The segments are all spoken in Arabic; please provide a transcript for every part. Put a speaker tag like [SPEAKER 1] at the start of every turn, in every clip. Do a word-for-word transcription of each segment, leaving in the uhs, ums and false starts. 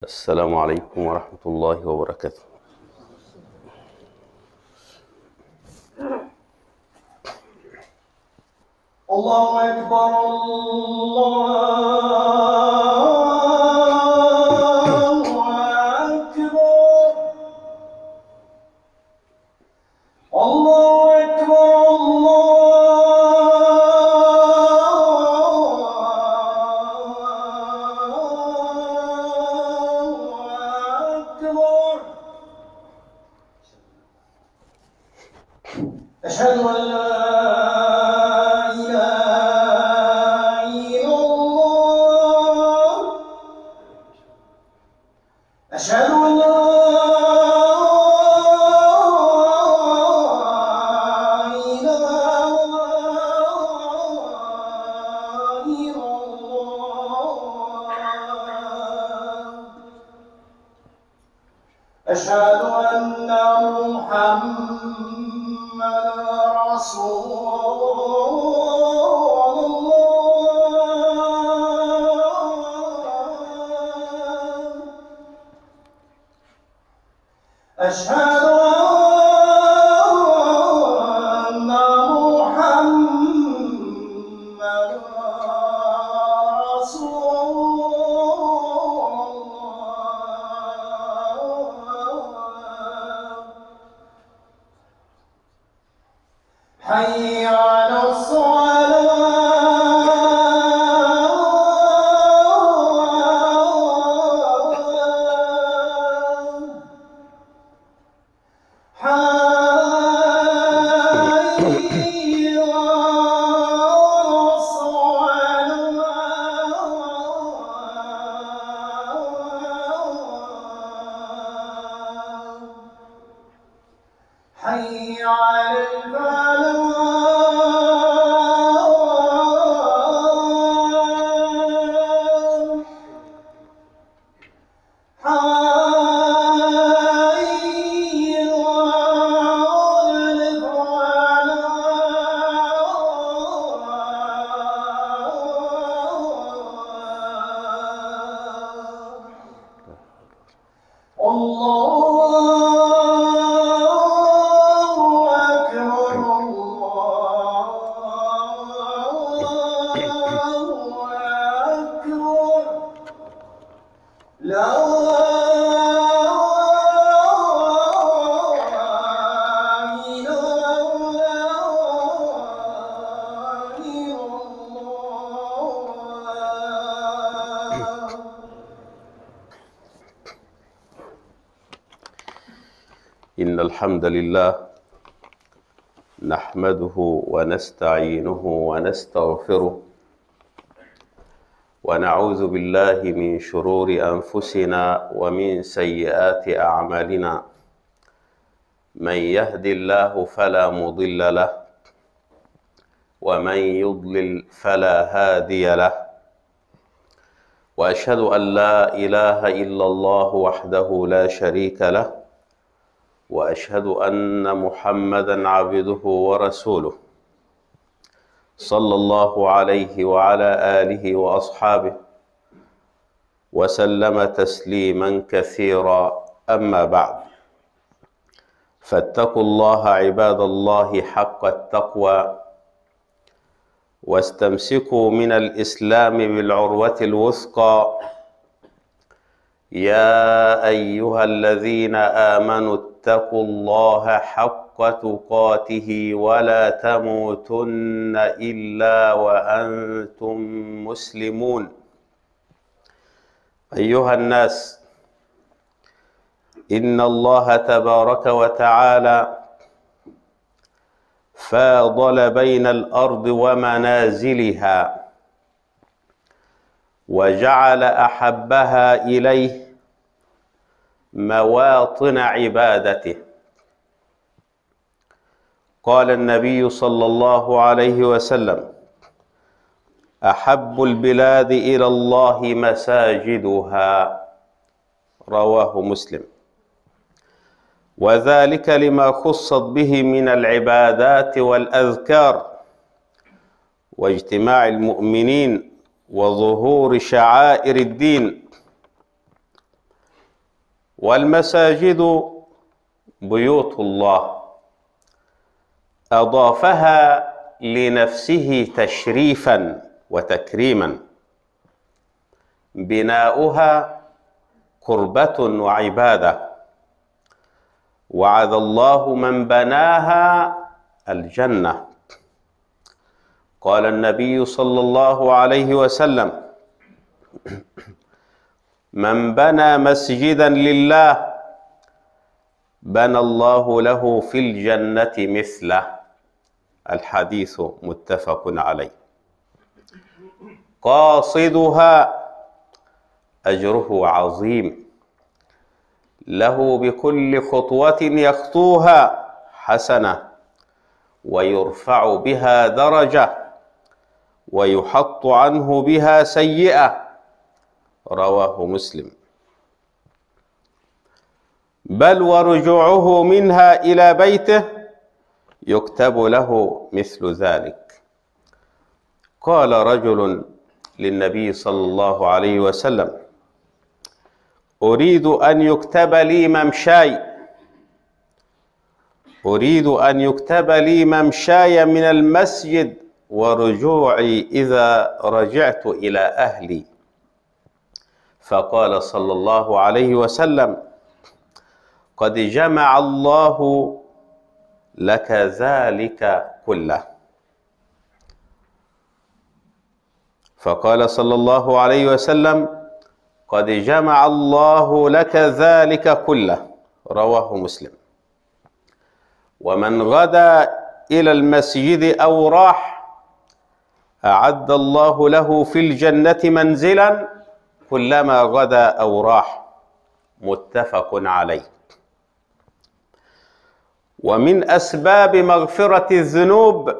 [SPEAKER 1] السلام عليكم ورحمة الله وبركاته.
[SPEAKER 2] الله أكبر الله أكبر الله أكبر الله أكبر. أشهد أن لا أشهد أن لا إله إلا الله. أشهد أن محمدا رسول أشهد أن محمدًا رسول الله. حي على الصلاة. حي على الفلاح. حي على الفلاح. الله أكبر الله أكبر. لا
[SPEAKER 1] إن الحمد لله نحمده ونستعينه ونستغفره ونعوذ بالله من شرور أنفسنا ومن سيئات أعمالنا. من يهد الله فلا مضل له ومن يضلل فلا هادي له، وأشهد أن لا إله إلا الله وحده لا شريك له، وأشهد أن محمدًا عبده ورسوله صلى الله عليه وعلى آله وأصحابه وسلم تسليمًا كثيرا. أما بعد، فاتقوا الله عباد الله حق التقوى، واستمسكوا من الإسلام بالعروة الوثقى. يا أيها الذين آمنوا اتقوا الله حق تقاته ولا تموتن إلا وأنتم مسلمون. أيها الناس، إن الله تبارك وتعالى فاضل بين الأرض ومنازلها، وجعل أحبها إليه مواطن عبادته. قال النبي صلى الله عليه وسلم: أحب البلاد إلى الله مساجدها. رواه مسلم. وذلك لما خصت به من العبادات والأذكار واجتماع المؤمنين وظهور شعائر الدين. والمساجد بيوت الله أضافها لنفسه تشريفا وتكريما، بناؤها قربة وعبادة، وعد الله من بناها الجنة. قال النبي صلى الله عليه وسلم: من بنى مسجدا لله بنى الله له في الجنة مثله. الحديث متفق عليه. قاصدها أجره عظيم، له بكل خطوة يخطوها حسنة، ويرفع بها درجة، ويحط عنه بها سيئة. رواه مسلم. بل ورجوعه منها إلى بيته يكتب له مثل ذلك. قال رجل للنبي صلى الله عليه وسلم: أريد أن يكتب لي ممشاي أريد أن يكتب لي ممشاي من المسجد ورجوعي إذا رجعت إلى أهلي. فقال صلى الله عليه وسلم: قد جمع الله لك ذلك كله. فقال صلى الله عليه وسلم: قد جمع الله لك ذلك كله. رواه مسلم. ومن غدا إلى المسجد أو راح أعد الله له في الجنة منزلا كلما غدا أو راح. متفق عليه. ومن أسباب مغفرة الذنوب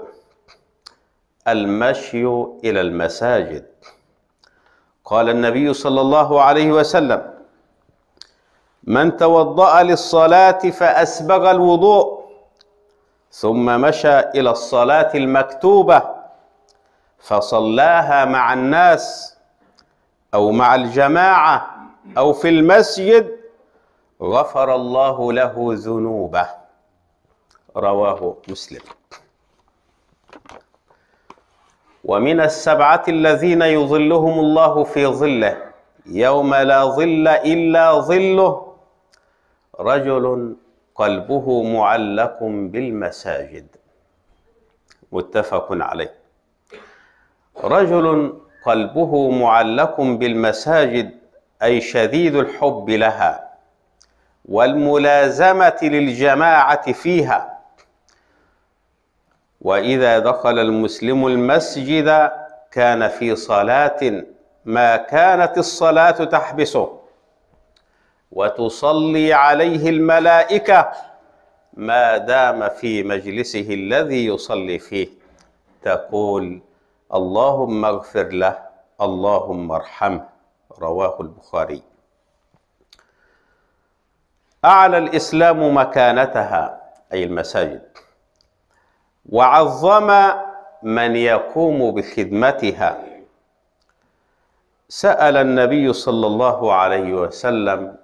[SPEAKER 1] المشي إلى المساجد. قال النبي صلى الله عليه وسلم: من توضأ للصلاة فأسبغ الوضوء ثم مشى إلى الصلاة المكتوبة فصلاها مع الناس أو مع الجماعة أو في المسجد غفر الله له ذنوبه. رواه مسلم. ومن السبعة الذين يظلهم الله في ظله يوم لا ظل إلا ظله رجل قلبه معلق بالمساجد. متفق عليه. رجل قلبه معلق بالمساجد أي شديد الحب لها والملازمة للجماعة فيها. وإذا دخل المسلم المسجد كان في صلاة ما كانت الصلاة تحبسه، وتصلي عليه الملائكة ما دام في مجلسه الذي يصلي فيه، تقول: اللهم اغفر له، اللهم ارحمه. رواه البخاري. أعلى الإسلام مكانتها أي المساجد، وعظم من يقوم بخدمتها. سأل النبي صلى الله عليه وسلم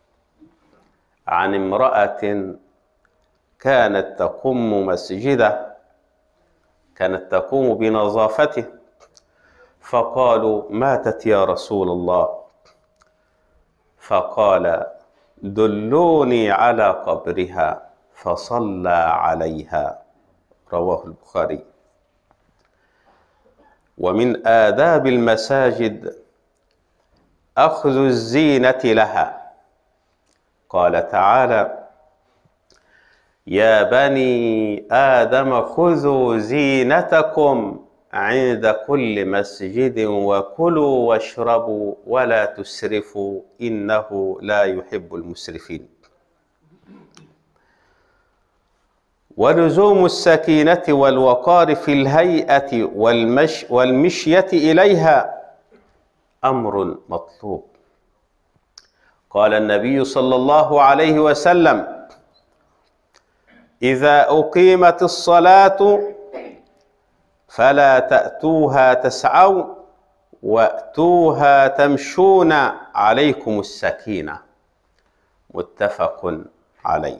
[SPEAKER 1] عن امرأة كانت تقوم مسجده، كانت تقوم بنظافته، فقالوا: ماتت يا رسول الله. فقال: دلوني على قبرها فصلى عليها. رواه البخاري. ومن آداب المساجد أخذ الزينة لها. قال تعالى: يا بني آدم خذوا زينتكم عند كل مسجد وكلوا واشربوا ولا تسرفوا إنه لا يحب المسرفين. ولزوم السكينة والوقار في الهيئة والمش والمشية إليها أمر مطلوب. قال النبي صلى الله عليه وسلم: إذا أقيمت الصلاة فلا تأتوها تسعوا وأتوها تمشون عليكم السكينة. متفق عليه.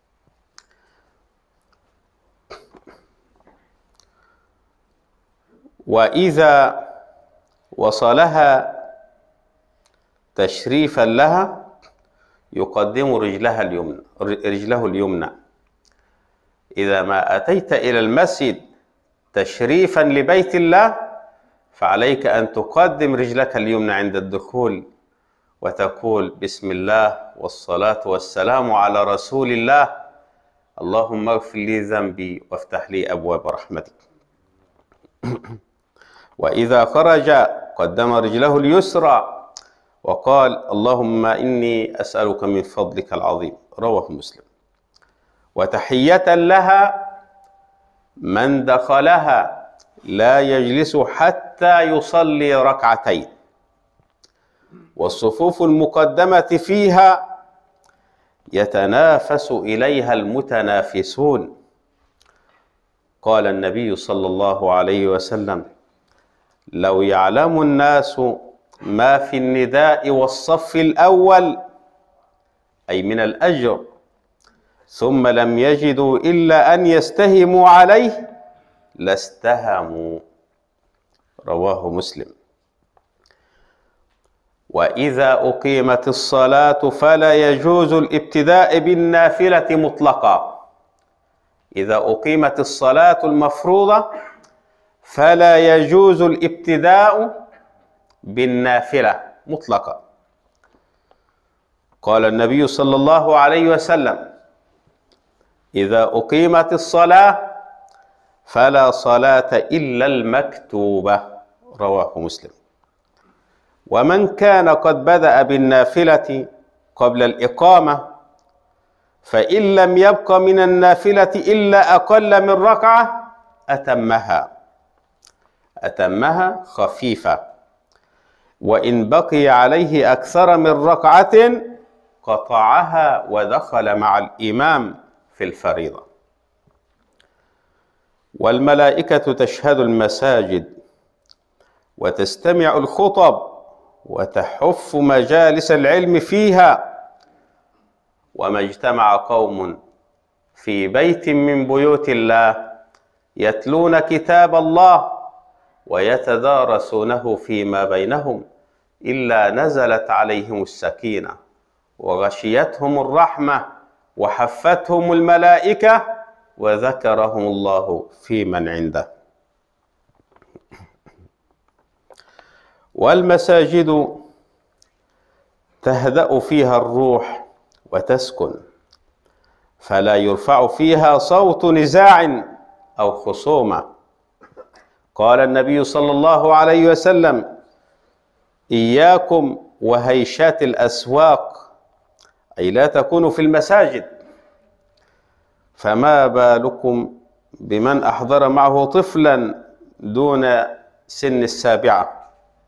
[SPEAKER 1] وإذا وصلها تشريفا لها يقدم رجلها اليمنى رجله اليمنى. إذا ما أتيت إلى المسجد تشريفا لبيت الله فعليك أن تقدم رجلك اليمنى عند الدخول وتقول بسم الله والصلاة والسلام على رسول الله، اللهم اغفر لي ذنبي وافتح لي أبواب رحمتك. وإذا خرج قدم رجله اليسرى وقال اللهم إني أسألك من فضلك العظيم، رواه مسلم. وتحية لها من دخلها لا يجلس حتى يصلي ركعتين، والصفوف المقدمة فيها يتنافس إليها المتنافسون. قال النبي صلى الله عليه وسلم لو يعلم الناس ما في النداء والصف الأول أي من الأجر ثم لم يجدوا إلا أن يستهموا عليه لاستهموا، رواه مسلم. وإذا أقيمت الصلاة فلا يجوز الابتداء بالنافلة مطلقا. إذا أقيمت الصلاة المفروضة فلا يجوز الابتداء بالنافلة مطلقا. قال النبي صلى الله عليه وسلم إذا أقيمت الصلاة فلا صلاة إلا المكتوبة، رواه مسلم. ومن كان قد بدأ بالنافلة قبل الإقامة فإن لم يبق من النافلة إلا أقل من ركعة أتمها أتمها خفيفة، وإن بقي عليه أكثر من ركعة قطعها ودخل مع الإمام في الفريضة. والملائكة تشهد المساجد وتستمع الخطب وتحف مجالس العلم فيها، وما اجتمع قوم في بيت من بيوت الله يتلون كتاب الله ويتدارسونه فيما بينهم إلا نزلت عليهم السكينة وغشيتهم الرحمة وحفتهم الملائكة وذكرهم الله في من عنده. والمساجد تهدأ فيها الروح وتسكن، فلا يرفع فيها صوت نزاع أو خصومة. قال النبي صلى الله عليه وسلم إياكم وهيشات الأسواق، أي لا تكونوا في المساجد. فما بالكم بمن أحضر معه طفلا دون سن السابعة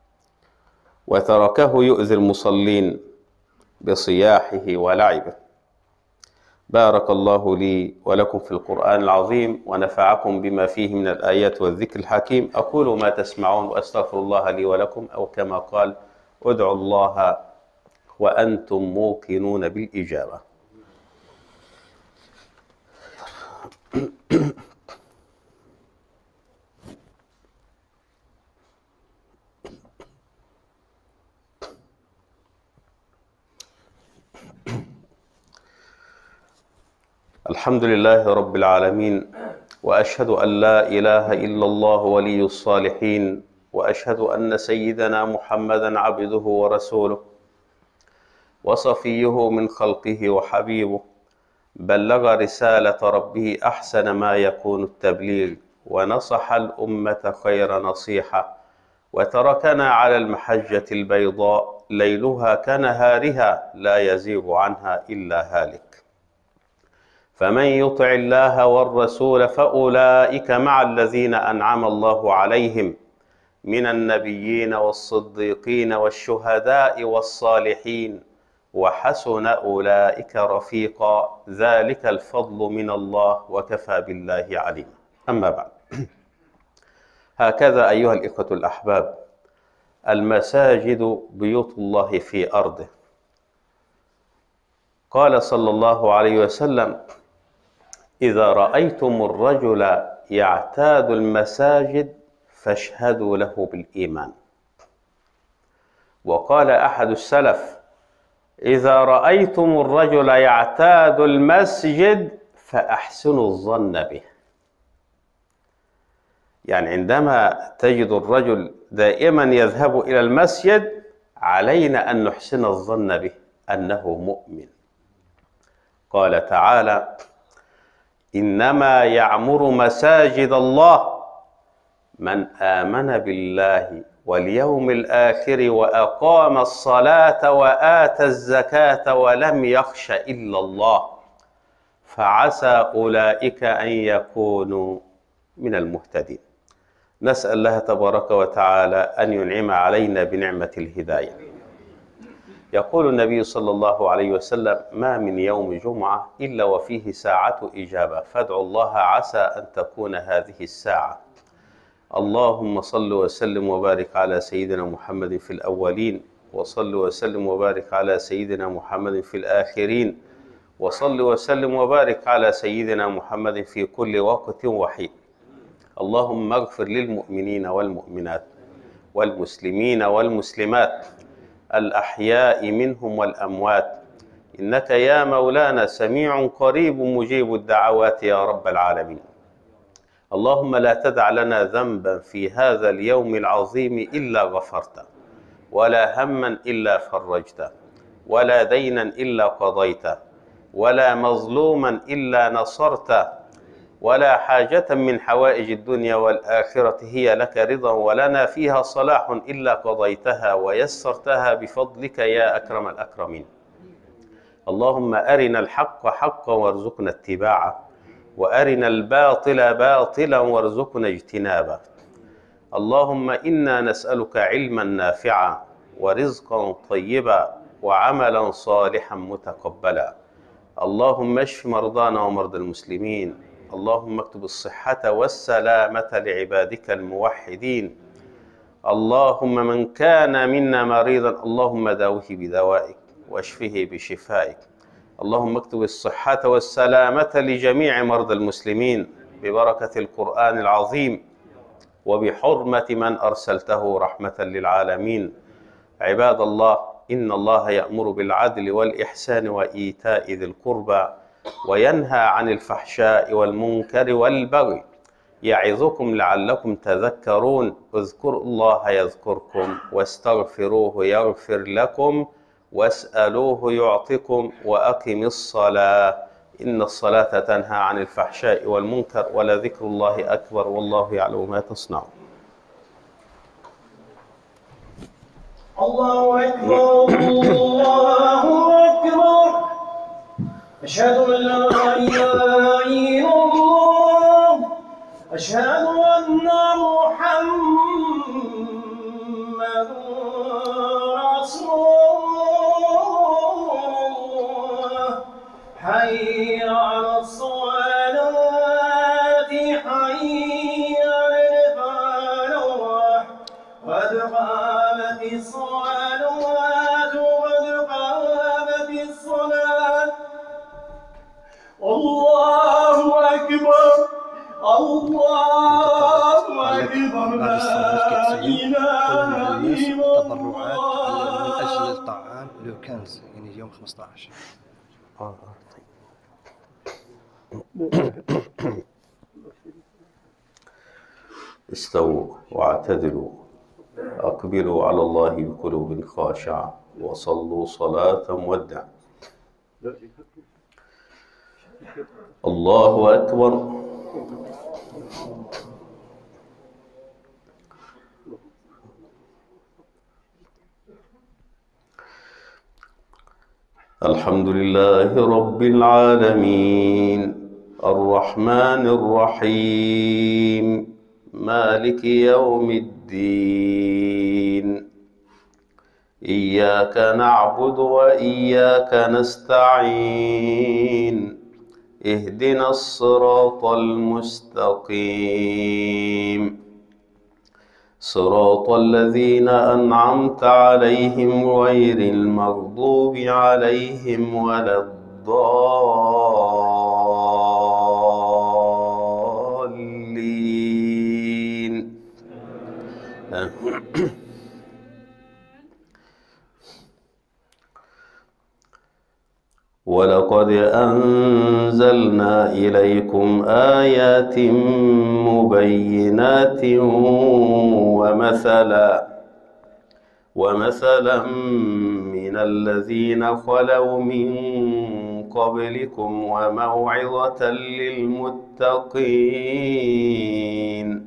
[SPEAKER 1] وتركه يؤذي المصلين بصياحه ولعبه. بارك الله لي ولكم في القرآن العظيم ونفعكم بما فيه من الآيات والذكر الحكيم. أقول ما تسمعون وأستغفر الله لي ولكم، أو كما قال ادعوا الله وأنتم موقنون بالإجابة. الحمد لله رب العالمين، وأشهد أن لا إله إلا الله ولي الصالحين، وأشهد أن سيدنا محمدا عبده ورسوله وصفيه من خلقه وحبيبه، بلغ رسالة ربه أحسن ما يكون التبليغ، ونصح الأمة خير نصيحة، وتركنا على المحجة البيضاء ليلها كنهارها لا يزيغ عنها إلا هالك. فمن يطع الله والرسول فأولئك مع الذين أنعم الله عليهم من النبيين والصديقين والشهداء والصالحين وحسن أولئك رفيقا، ذلك الفضل من الله وكفى بالله عليما. أما بعد، هكذا أيها الإخوة الأحباب، المساجد بيوت الله في أرضه، قال صلى الله عليه وسلم: إذا رأيتم الرجل يعتاد المساجد فاشهدوا له بالإيمان. وقال أحد السلف: إذا رأيتم الرجل يعتاد المسجد فأحسنوا الظن به. يعني عندما تجد الرجل دائما يذهب إلى المسجد علينا أن نحسن الظن به أنه مؤمن. قال تعالى: إنما يعمر مساجد الله من آمن بالله واليوم الآخر وأقام الصلاة وآتى الزكاة ولم يخش إلا الله فعسى أولئك أن يكونوا من المهتدين. نسأل الله تبارك وتعالى أن ينعم علينا بنعمة الهداية. يقول النبي صلى الله عليه وسلم: ما من يوم جمعة إلا وفيه ساعة إجابة، فادعوا الله عسى أن تكون هذه الساعة. اللهم صل وسلم وبارك على سيدنا محمد في الأولين، وصل وسلم وبارك على سيدنا محمد في الآخرين، وصل وسلم وبارك على سيدنا محمد في كل وقت وحين. اللهم اغفر للمؤمنين والمؤمنات والمسلمين والمسلمات الأحياء منهم والأموات، إنك يا مولانا سميع قريب مجيب الدعوات يا رب العالمين. اللهم لا تدع لنا ذنبا في هذا اليوم العظيم إلا غفرته، ولا هما إلا فرجته، ولا دينا إلا قضيته، ولا مظلوما إلا نصرته، ولا حاجة من حوائج الدنيا والآخرة هي لك رضا ولنا فيها صلاح إلا قضيتها ويسرتها بفضلك يا أكرم الأكرمين. اللهم أرنا الحق حقا وارزقنا اتباعه، وأرنا الباطل باطلا وارزقنا اجتنابه. اللهم إنا نسألك علما نافعا ورزقا طيبا وعملا صالحا متقبلا. اللهم اشف مرضانا ومرضى المسلمين. اللهم اكتب الصحة والسلامة لعبادك الموحدين. اللهم من كان منا مريضا اللهم داوه بدوائك واشفه بشفائك. اللهم اكتب الصحة والسلامة لجميع مرضى المسلمين ببركة القرآن العظيم وبحرمة من أرسلته رحمة للعالمين. عباد الله، إن الله يأمر بالعدل والإحسان وإيتاء ذي القربى وينهى عن الفحشاء والمنكر والبغي يعظكم لعلكم تذكرون. اذكروا الله يذكركم واستغفروه يغفر لكم واسألوه يعطكم وأقم الصلاة إن الصلاة تنهى عن الفحشاء والمنكر ولذكر الله أكبر والله يعلم ما تصنعون.
[SPEAKER 2] الله أكبر الله أكبر أشهد أن لا إله إلا الله أشهد أن محمدا رسول الله حي على الصلاة حي على الفلاح قد قامت الصلاة قد قامت الصلاة. الله أكبر الله أكبر لا إله إلا
[SPEAKER 3] تبرعات من أجل الطعام لو كنز يعني يوم خمسة عشر.
[SPEAKER 1] آه استووا واعتدلوا أقبلوا على الله بقلوب خاشعة وصلوا صلاة مودع. الله أكبر. الحمد لله رب العالمين الرحمن الرحيم مالك يوم الدين إياك نعبد وإياك نستعين اهدنا الصراط المستقيم صراط الذين أنعمت عليهم غير المغضوب عليهم ولا الضالين. ولقد أنزلنا إليكم آيات مبينات ومثلا ومثلا من الذين خلوا من قبلكم وموعظة للمتقين.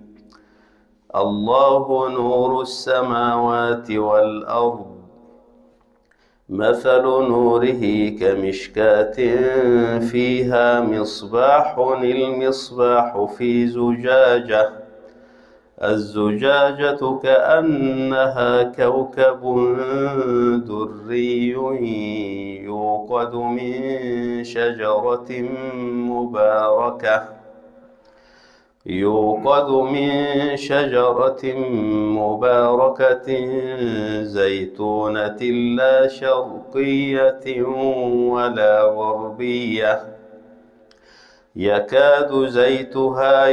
[SPEAKER 1] الله نور السماوات والأرض، مثل نوره كمشكاة فيها مصباح، المصباح في زجاجة، الزجاجة كأنها كوكب دري يوقد من شجرة مباركة يوقد من شجرة مباركة زيتونة لا شرقية ولا غربية، يكاد زيتها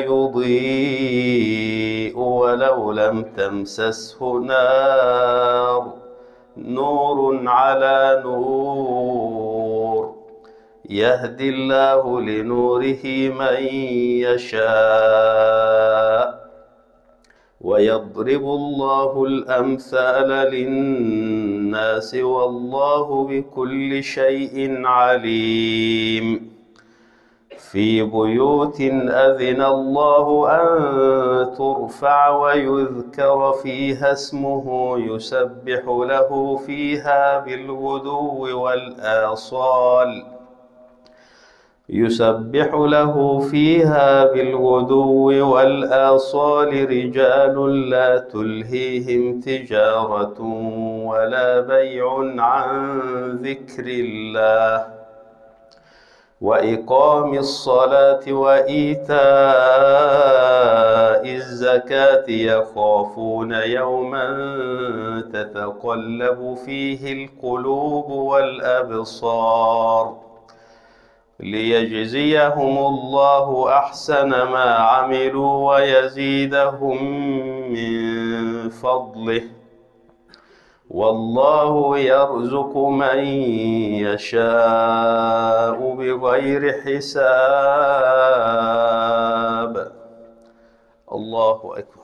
[SPEAKER 1] يضيء ولو لم تمسسه نار، نور على نور، يهدي الله لنوره من يشاء، ويضرب الله الأمثال للناس والله بكل شيء عليم. في بيوت أذن الله أن ترفع ويذكر فيها اسمه يسبح له فيها بالغدو والآصال يسبح له فيها بالغدو والآصال رجال لا تلهيهم تجارة ولا بيع عن ذكر الله وإقام الصلاة وإيتاء الزكاة يخافون يوما تتقلب فيه القلوب والأبصار ليجزيهم الله أحسن ما عملوا ويزيدهم من فضله، والله يرزق من يشاء بغير حساب. الله أكبر.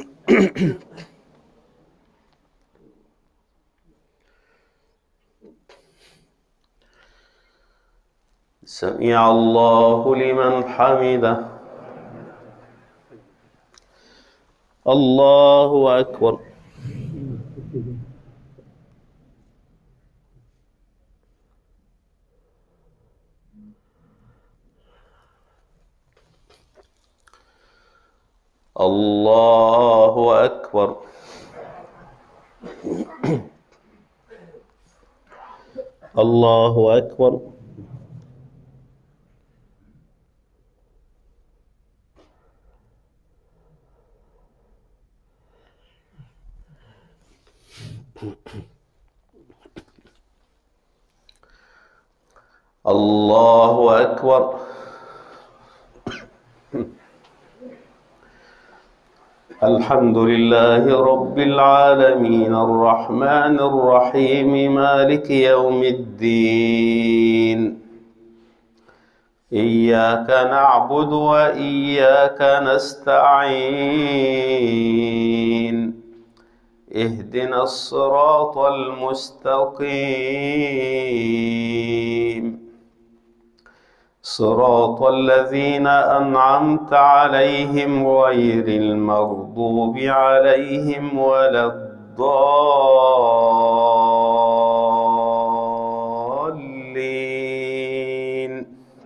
[SPEAKER 1] سمع الله لمن حمده. الله أكبر. الله أكبر. الله أكبر. الله أكبر. الحمد لله رب العالمين الرحمن الرحيم مالك يوم الدين، إياك نعبد وإياك نستعين، اهدنا الصراط المستقيم، صراط الذين أنعمت عليهم غير المغضوب عليهم ولا الضالين.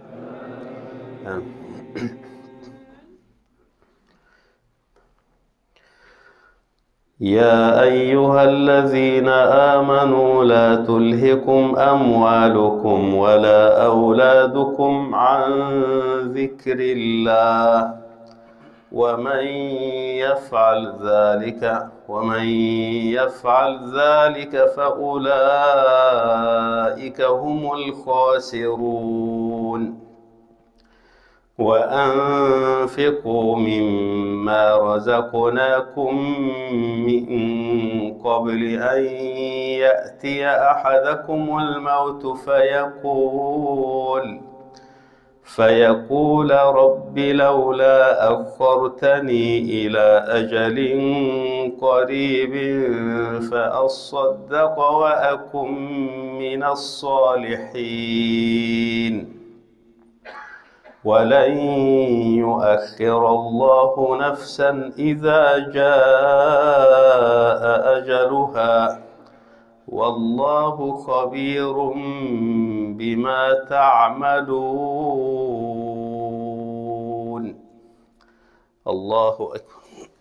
[SPEAKER 1] يا أيها الذين آمنوا لا تلهكم أموالكم ولا أولادكم عن ذكر الله ومن يفعل ذلك ومن يفعل ذلك فأولئك هم الخاسرون. وأنفقوا مما رزقناكم من قبل أن يأتي أحدكم الموت فيقول فيقول رب لولا أخرتني إلى أجل قريب فأصدق وأكن من الصالحين. ولن يؤخر الله نفسا إذا جاء أجلها والله خبير بما تعملون. الله أكبر.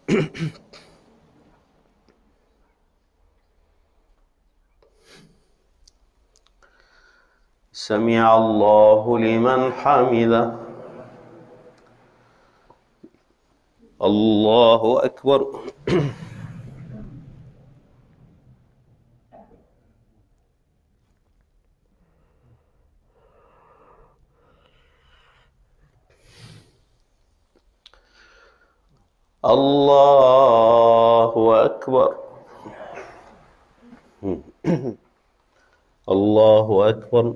[SPEAKER 1] سمع الله لمن حمده. الله أكبر. الله أكبر. الله أكبر.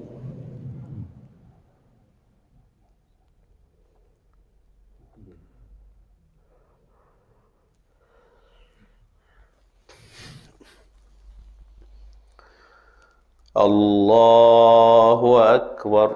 [SPEAKER 1] الله أكبر.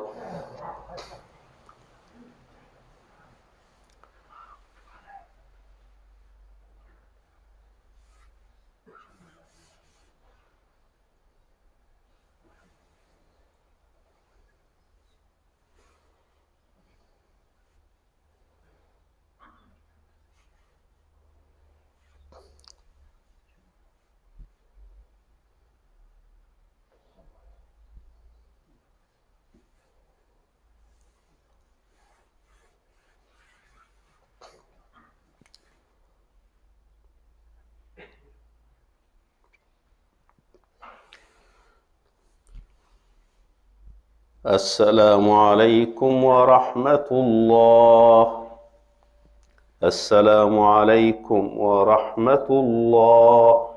[SPEAKER 1] السلام عليكم ورحمة الله. السلام عليكم ورحمة الله.